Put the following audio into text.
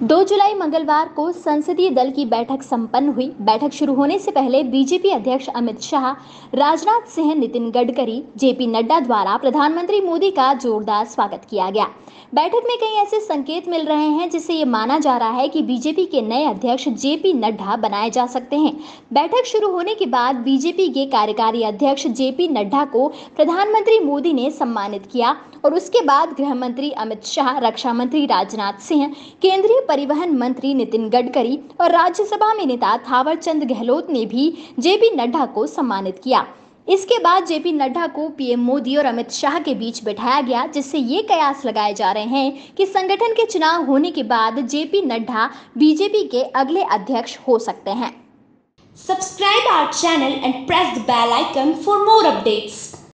2 जुलाई मंगलवार को संसदीय दल की बैठक संपन्न हुई। बैठक शुरू होने से पहले बीजेपी अध्यक्ष अमित शाह, राजनाथ सिंह, नितिन गडकरी, जेपी नड्डा द्वारा प्रधानमंत्री मोदी का जोरदार स्वागत किया गया। बैठक में कई ऐसे संकेत मिल रहे हैं जिससे ये माना जा रहा है कि बीजेपी के नए अध्यक्ष जेपी नड्डा बनाए जा सकते हैं। बैठक शुरू होने के बाद बीजेपी के कार्यकारी अध्यक्ष जेपी नड्डा को प्रधानमंत्री मोदी ने सम्मानित किया और उसके बाद गृह मंत्री अमित शाह, रक्षा मंत्री राजनाथ सिंह, केंद्रीय परिवहन मंत्री नितिन गडकरी और राज्यसभा में नेता थावरचंद गहलोत ने भी जेपी नड्डा को सम्मानित किया। इसके बाद जेपी नड्डा को पीएम मोदी और अमित शाह के बीच बैठाया गया, जिससे ये कयास लगाए जा रहे हैं कि संगठन के चुनाव होने के बाद जेपी नड्डा बीजेपी के अगले अध्यक्ष हो सकते हैं। Subscribe our channel and press the bell icon for more updates.